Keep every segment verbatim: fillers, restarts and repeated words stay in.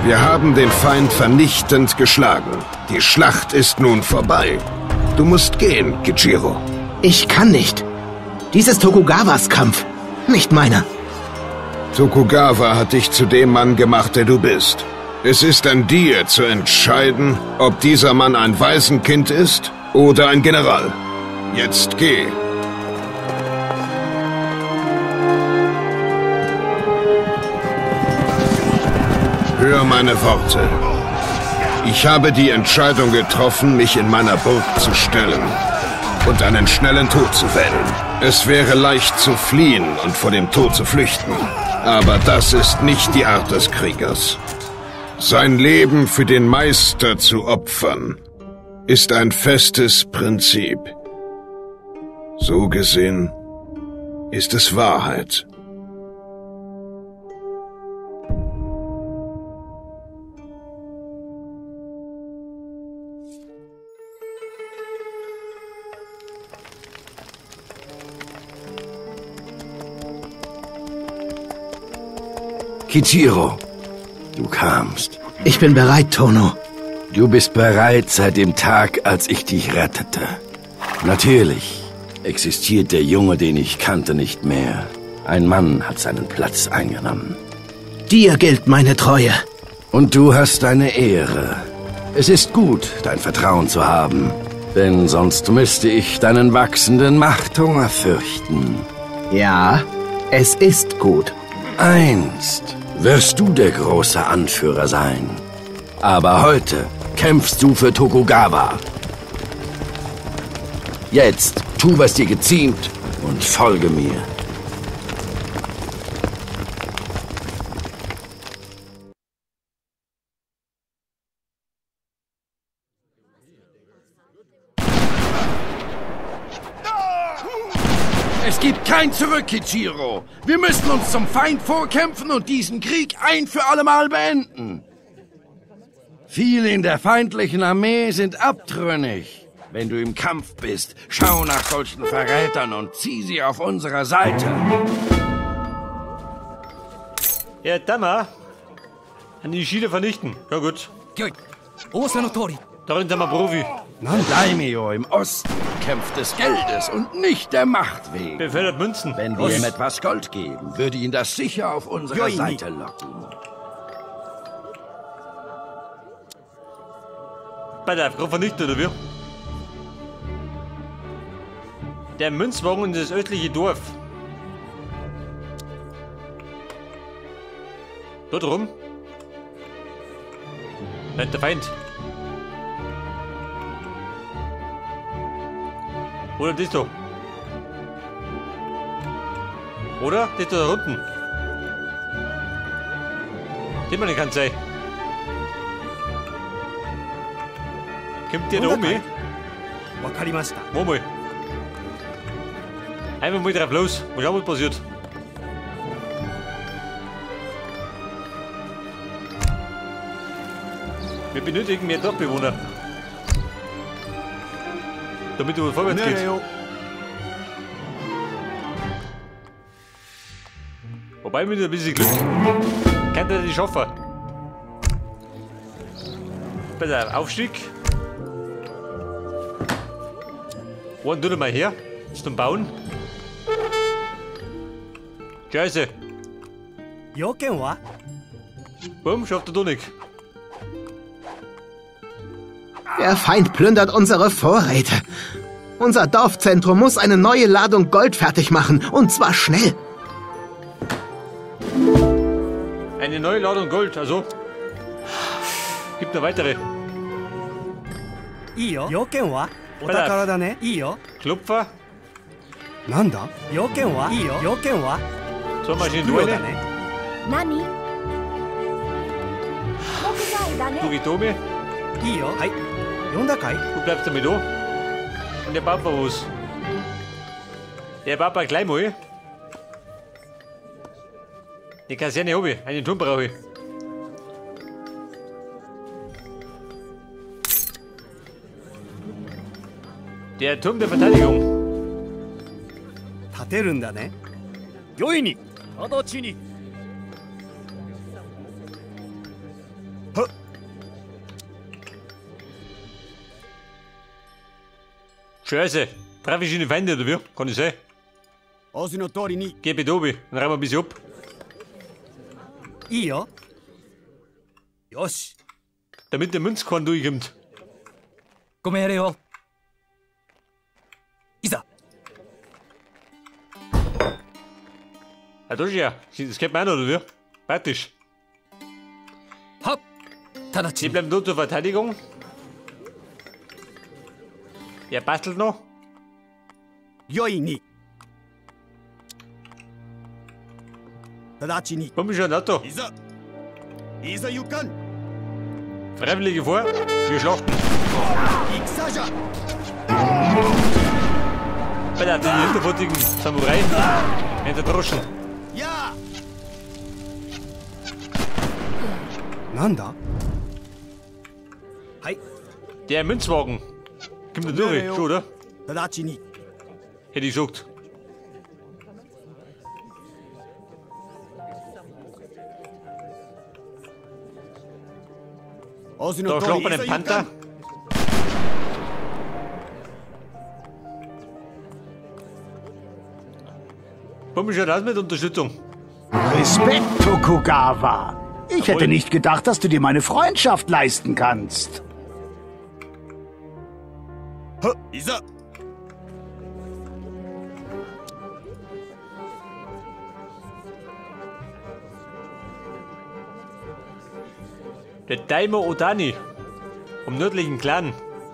Wir haben den Feind vernichtend geschlagen. Die Schlacht ist nun vorbei. Du musst gehen, Kichiro. Ich kann nicht. Dies ist Tokugawas Kampf, nicht meiner. Tokugawa hat dich zu dem Mann gemacht, der du bist. Es ist an dir zu entscheiden, ob dieser Mann ein Waisenkind ist oder ein General. Jetzt geh. Hör meine Worte. Ich habe die Entscheidung getroffen, mich in meiner Burg zu stellen und einen schnellen Tod zu wählen. Es wäre leicht zu fliehen und vor dem Tod zu flüchten. Aber das ist nicht die Art des Kriegers. Sein Leben für den Meister zu opfern, ist ein festes Prinzip. So gesehen ist es Wahrheit. Kichiro, du kamst. Ich bin bereit, Tono. Du bist bereit seit dem Tag, als ich dich rettete. Natürlich existiert der Junge, den ich kannte, nicht mehr. Ein Mann hat seinen Platz eingenommen. Dir gilt meine Treue. Und du hast deine Ehre. Es ist gut, dein Vertrauen zu haben. Denn sonst müsste ich deinen wachsenden Machthunger fürchten. Ja, es ist gut. Einst wirst du der große Anführer sein. Aber heute kämpfst du für Tokugawa. Jetzt tu, was dir geziemt und folge mir. Es gibt kein Zurück, Kichiro. Wir müssen uns zum Feind vorkämpfen und diesen Krieg ein für allemal beenden. Viele in der feindlichen Armee sind abtrünnig. Wenn du im Kampf bist, schau nach solchen Verrätern und zieh sie auf unserer Seite. Ja, Tama. An die Schiene vernichten. Ja gut. Darin sind wir Profi. Daimyo im Osten kämpft des Geldes und nicht der Macht wegen. Befördert Münzen. Wenn wir ihm etwas Gold geben, würde ihn das sicher auf unsere Seite locken. Bei der Frau vernichtet, oder wie? Der Münzwagen in das östliche Dorf. Dort rum. Da ist der Feind. Oder das da. Oder das da unten. Das man kann sein. Kommt der da oben? Wo mal? Einmal mal drauf los. Mal schauen, was passiert. Wir benötigen mehr Dorfbewohner. Damit du vorwärts geht. Wobei mit ein bisschen Glück kann der die schaffen. Bei der Aufstieg. Einen tun wir mal her. Zum Bauen. Scheiße. Bumm, schafft er doch nicht. Der Feind plündert unsere Vorräte. Unser Dorfzentrum muss eine neue Ladung Gold fertig machen. Und zwar schnell. Eine neue Ladung Gold, also. Gibt noch weitere. Klopfer. Zwei Maschinenduelle. Tugitome. Du bleibst damit da. Und der baut mal was. Der baut mal gleich mal. Die Kaserne habe ich. Einen Turm brauche ich. Der Turm der Verteidigung. Scheiße. Treffe ich eine Feinde, oder wie? Kann ich sein? Geh bitte oben, dann rennen wir ein bisschen ab. いいよ。よし。 Damit der Münzkorn durchkommt. ご命令を。いざ。 Ah, das ist ja. Das kennt man auch noch, oder wie? Praktisch. はっ。直ち Sie に。 bleiben nur zur Verteidigung. Er bastelt noch. よいに。直ちに。 Komm schon, Auto. いざ。いざ行かん。 Freiwillige vor. Wir schlachten. 戦じゃ。 Bei der die hinterfotigen Samurai. Enterdroschen. やあ。なんだ。はい。 Der Münzwagen. Kommt da durch, schon, oder? 直ちに。 Hätte ich gesagt. Da schlagen wir den Panther. Komm schon raus mit Unterstützung. Respekt, Tokugawa. Ich hätte nicht gedacht, dass du dir meine Freundschaft leisten kannst. いざ。 Der Daimyo Odani. Vom nördlichen Clan.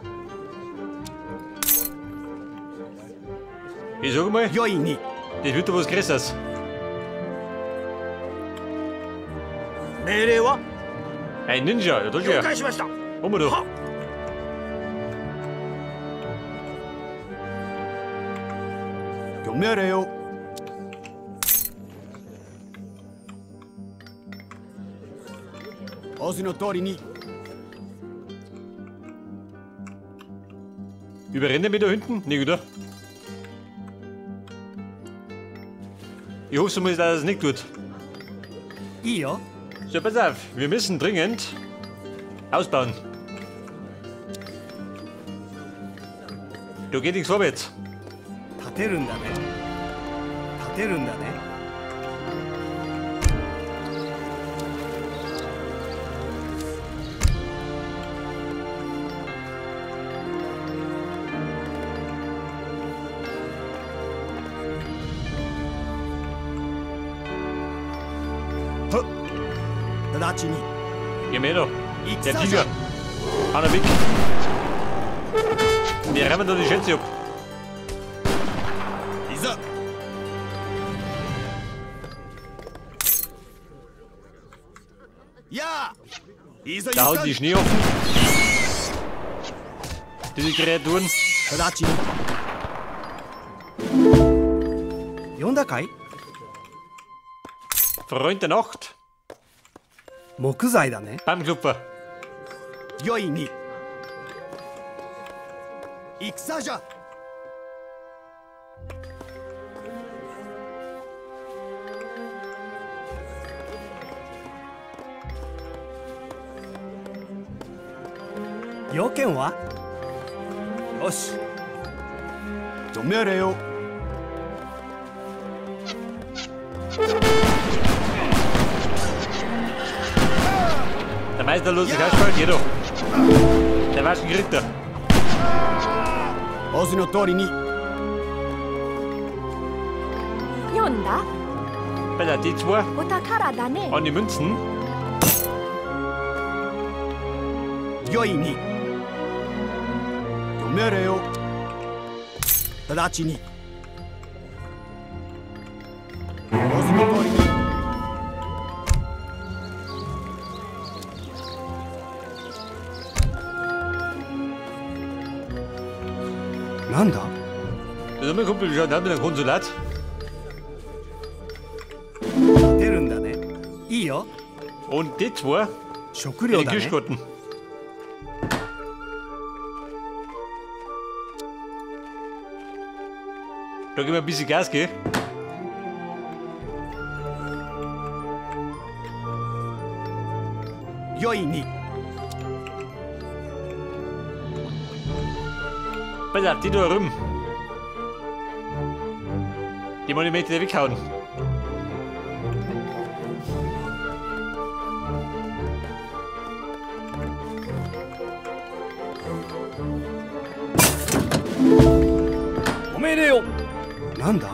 Ich sag mal, よいに。 das wird doch was Größeres. 命令は。 Ein Ninja, ja, das ist 了 ja. 解しました。 Komm mal doch. ご命令を。 お示の通りに。 Überrennen wir da hinten? Nicht, oder? Ich hoffe mal, dass er es nicht tut. いいよ。 So, pass auf, wir müssen dringend ausbauen. Da geht nichts vorwärts. 立てるんだね。立てるんだね。 直ちに。 Geh mir da. Der Tiger. Hau ihn weg. Wir rennen da die Schätze ab. いざ。Ja. いざ Da 行 haut かん。 die Schnee offen. Diese Kreaturen. 直ちに。読んだかい？ Freund der Nacht. 木材だね。 Baumklopfer. よいに。戦じゃ。要件は？よし。ご命令を。 Der Meister los sich ausfällt, geh doch. Der war schon Ritter. お示の通りに。 読んだ Bei der D zwei お宝だね。 an die Münzen. よいに。ご命令を。直ちに。お示の通りに。 なんだ Das ist mein Kumpel, der hat mit einem Konsulat. 立てるんだね。いいよ。 Und D zwei 食 in 料 den だね。 Kirschgarten. Da gehen wir ein bisschen Gas, gell? よいに。 Pass auf, die da rum. Die Monumente weghauen. Omereo! Nanda?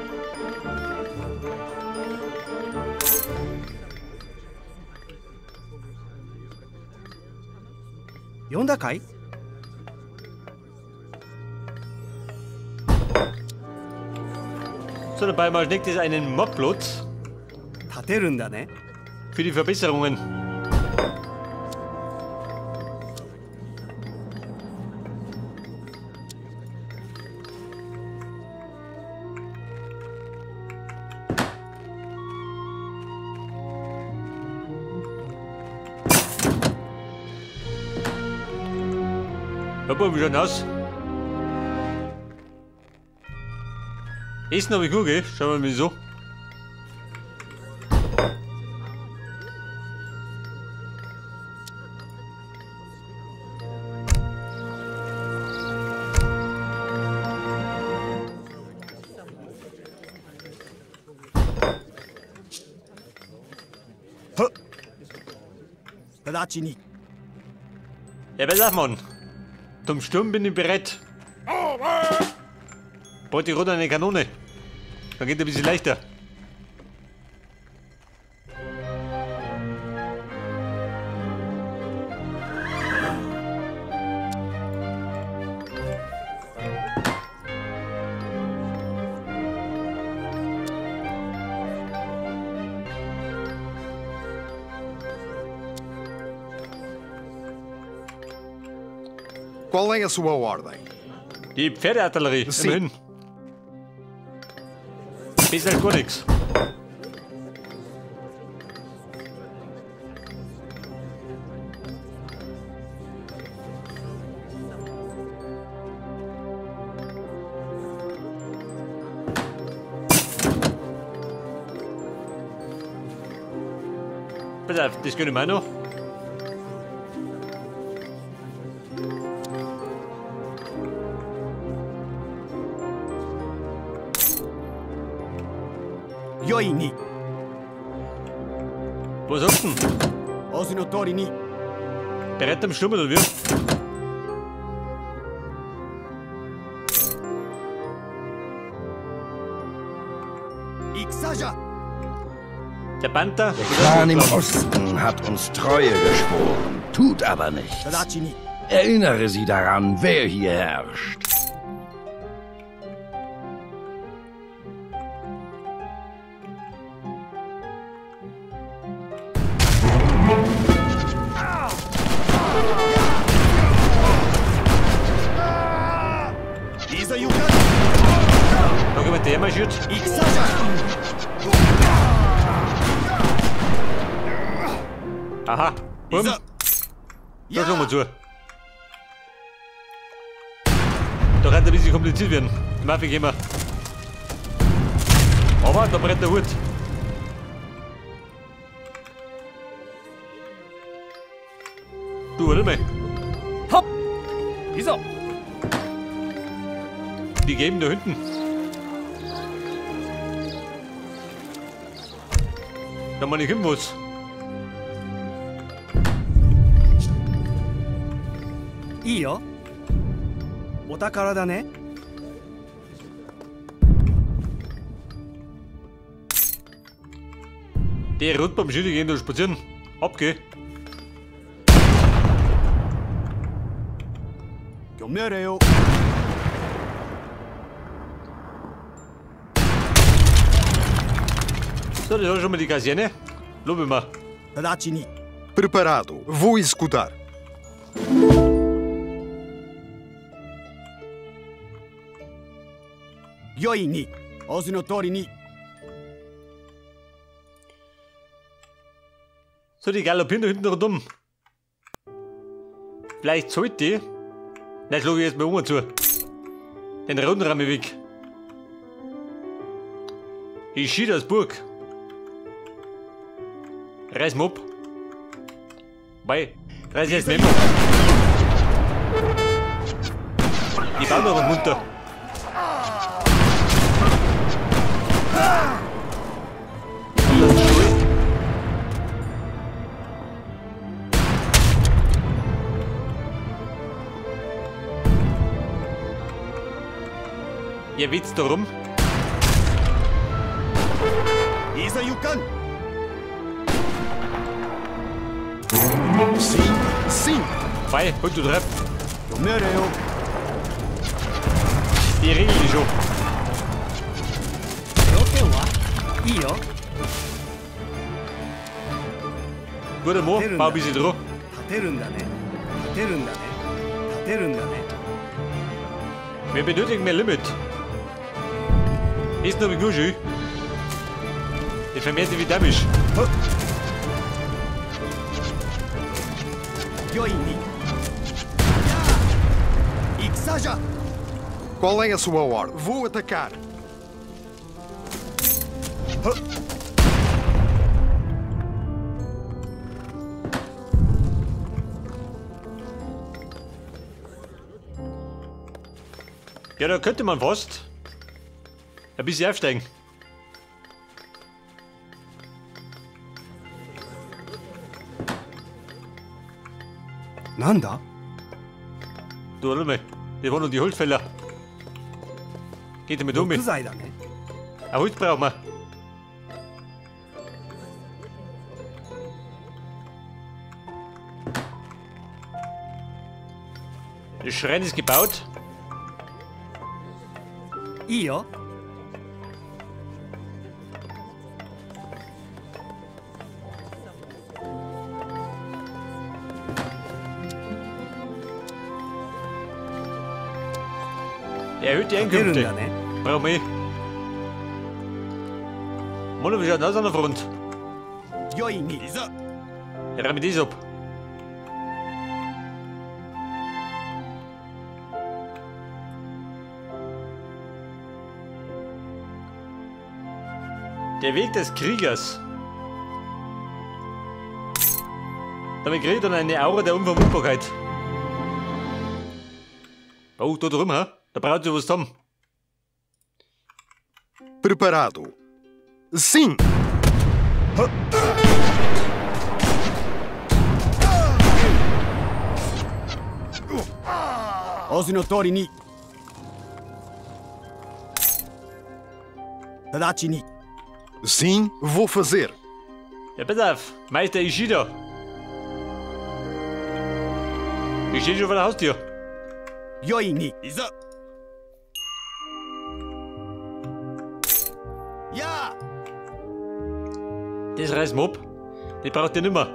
Yonda kai? So, dabei mal schneckt es einen Modplot Tateru nda ne? für die Verbesserungen. Papa, wie schaut aus? Essen habe ich gut, gell? Schauen wir mal wieso. Tadachi ni. Ja, was sagt man? Zum Sturm bin ich bereit. Braucht die Rote eine Kanone. Dann geht es ein bisschen leichter. Qual é a sua ordem? Die Pferdeartillerie, Sim. immerhin. Besser als gar nichts. Pass auf, das können wir auch noch. Yoi ni. Was sagst du denn? Osu no tori ni. Bereit am Sturm oder wie? Ikusa ja. Der Panther? Der Clan im Osten hat uns Treue geschworen, tut aber nichts. Tadachi ni. Erinnere sie daran, wer hier herrscht. Isa yuka. Noch jemand, der mal schützt? Ikusa ja. Aha, bumm. Isa. Da schauen wir zu. Da kann es ein bisschen kompliziert werden. Die Waffe gehen wir. Aber da brennt der Hut. Du, warte mal. Hopp. Isa. Die geben da hinten. Da mal nicht hin was. I yo. Otakara da ne? Der Rot beim Schüler gehen da spazieren. Abgeh. Gyomereo. So, das ist schon mal die Kaserne. Lobe mal. Tadachi ni. Preparado. Vou executar. Yoi ni. Osu no tori ni. So, die galoppieren da hinten rundum. Vielleicht sollte die. Dann schlage ich jetzt mal um zu. Den Rundenrahmen weg. Ich schied aus Burg. Reiß mal ab. Bei. Reiß jetzt nicht mehr. Die bauen aber munter. Ihr witzt darum. Isa Yukan! Sim, sim. Vai, holt du drauf. Mereo. Die regeln die schon. Guter Mo, bau ein bisschen drauf. Wir benötigen mehr Limit. Ist noch ein Guschi. Der vermehrt sich wie Damage. Qual é a sua ordem? Vou atacar. Ja, da könnte man fast ein bisschen aufsteigen. Nanda? Du, warte mal. Die waren noch die Holzfäller. Geht damit um. Ein Holz brauchen wir. Der Schrein ist gebaut. Ja. Erhöht die Einkünfte. Brauchen wir. Mono, wie schaut das an der Front? Ja, räum das ab. Der Weg des Kriegers. Damit kriegt er eine Aura der Unverwundbarkeit. Oh, da drum, ha? Da braucht ihr was zusammen. Preparado. Sim. Osinotori ni. Tadachi ni. Sim, vou fazer. Ja, pass auf, Meister Ishida. Ich stehe schon vor der Haustür. Yoi ni. Isa. Ja! Das reißt mir ab. Die braucht ihr nimmer.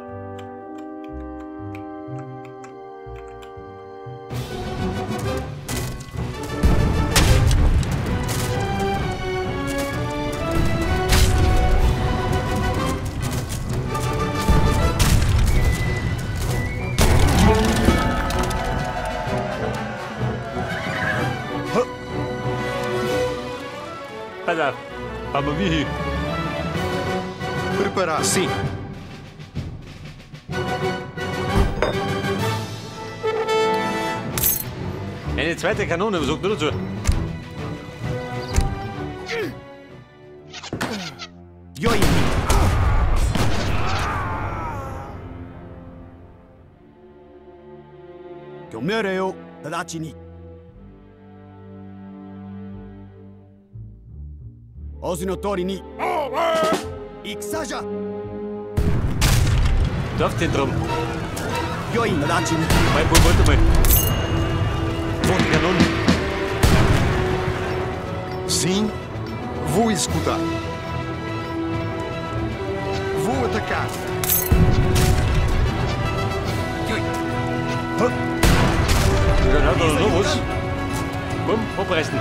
Pass auf, fahren wir wie hier. Preparar. Sim. Eine zweite Kanone, was sagt ihr dazu? Yoi. Gyomereo Tadachi ni. Osinotori ni. Ikusaja. Dorfzentrum. Yoi Tadachi ni. Mein Bruder, warte mal. Vorne Kanonen. Sim, vou executar. Vou atacar. Dann hat er noch was. Bumm, abreißen.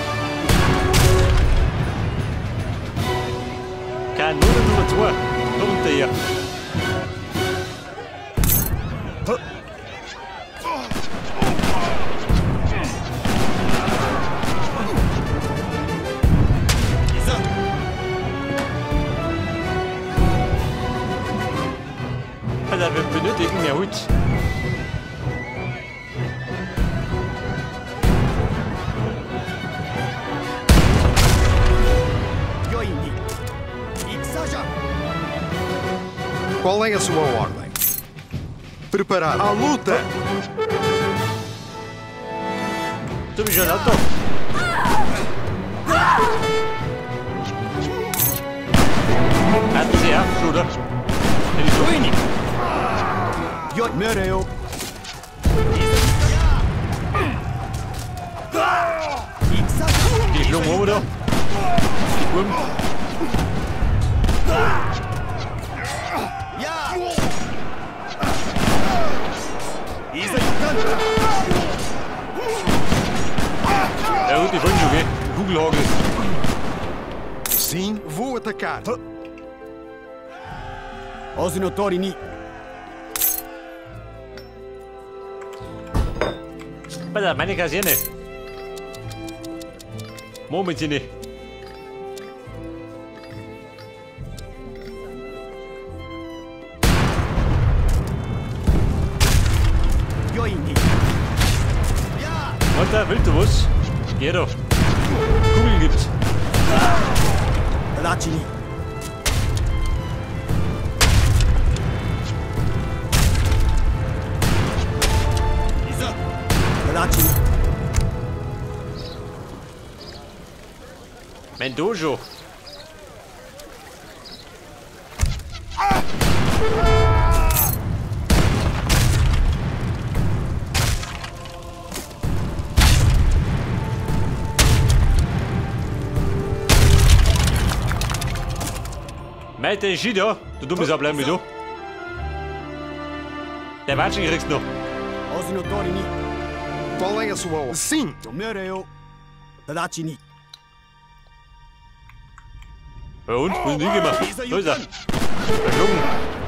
Kanone Nummer zwei. Noch ein Qual é a sua ordem? Preparado. À luta! Du bist schon Auto. Hatten Sie ab, Bruder? Bin ich so wenig? Jo, Möreo. Die Schlung oben da. Bumm. Ja gut, die wollen schon gehen. Kugelhagel. Sim, vou atacar. Osi no tori ni. Alter, meine Kaserne. Moment, nicht. Alter, willst du was? Geh doch. Kugeln gibt's. Lachini. Lachini. Mein Dojo. Meite Schieder, du dummes Abbleiben wie du. Der Watschen kriegst du noch. Osi no tori ni. Qual é a sua ordem? Sim! Möreo. Lachini. Bei uns, wo ist nie gemacht? So ist er. Verschlungen.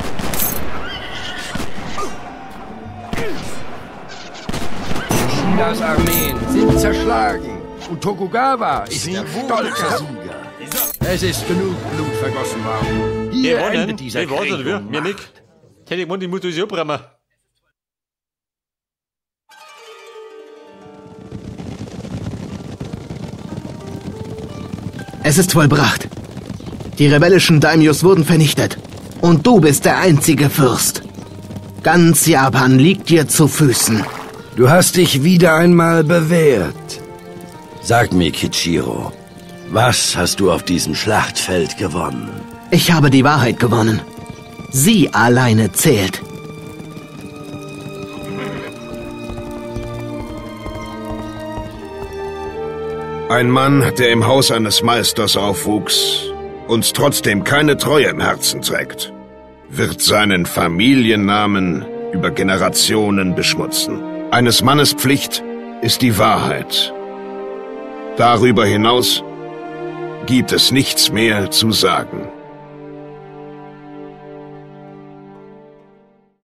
Chinas Armeen sind zerschlagen und Tokugawa ist der stolze Sieger. Es ist genug Blut vergossen worden. Hier Gewonnen? endet dieser Gewonnen, Krieg. oder wir? Mir nicht. Hätte ich gewonnen, ich muss das abbrechen. Es ist vollbracht. Die rebellischen Daimyos wurden vernichtet. Und du bist der einzige Fürst. Ganz Japan liegt dir zu Füßen. Du hast dich wieder einmal bewährt. Sag mir, Kichiro, was hast du auf diesem Schlachtfeld gewonnen? Ich habe die Wahrheit gewonnen. Sie alleine zählt. Ein Mann, der im Haus eines Meisters aufwuchs und trotzdem keine Treue im Herzen trägt, wird seinen Familiennamen über Generationen beschmutzen. Eines Mannes Pflicht ist die Wahrheit. Darüber hinaus gibt es nichts mehr zu sagen.